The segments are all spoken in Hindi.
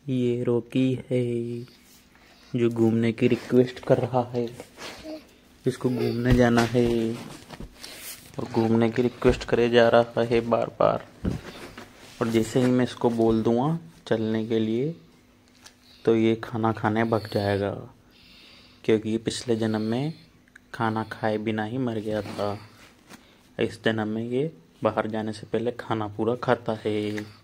ये रॉकी है जो घूमने की रिक्वेस्ट कर रहा है। इसको घूमने जाना है और घूमने की रिक्वेस्ट करे जा रहा है बार बार। और जैसे ही मैं इसको बोल दूँगा चलने के लिए तो ये खाना खाने भग जाएगा, क्योंकि पिछले जन्म में खाना खाए बिना ही मर गया था। इस जन्म में ये बाहर जाने से पहले खाना पूरा खाता है।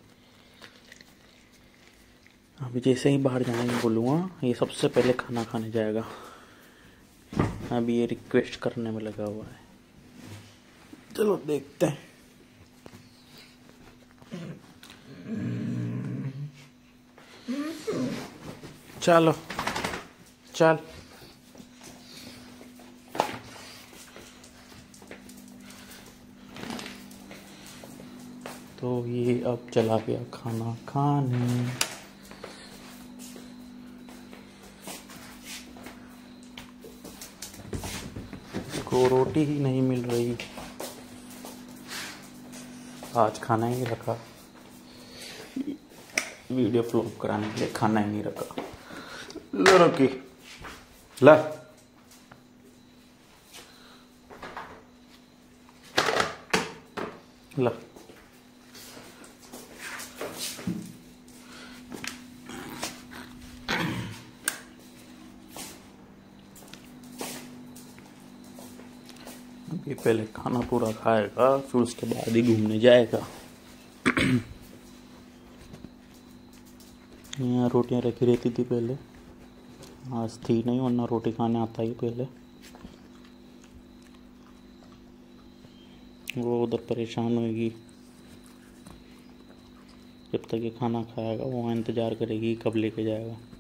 अभी जैसे ही बाहर जाने को बोलूँगा ये सबसे पहले खाना खाने जाएगा। अभी ये रिक्वेस्ट करने में लगा हुआ है। चलो देखते हैं। चलो चल। तो ये अब चला गया खाना खाने। इसको रोटी ही नहीं मिल रही। आज खाना ही नहीं रखा, वीडियो फ्लॉप कराने के लिए खाना ही नहीं रखा। लो रॉकी ला। ला अभी पहले खाना पूरा खाएगा, फिर उसके बाद ही घूमने जाएगा। यहाँ रोटियां रखी रहती थी पहले, आज थी नहीं, वरना रोटी खाने आता ही पहले। वो उधर परेशान होगी, जब तक ये खाना खाएगा वो इंतज़ार करेगी कब लेके जाएगा।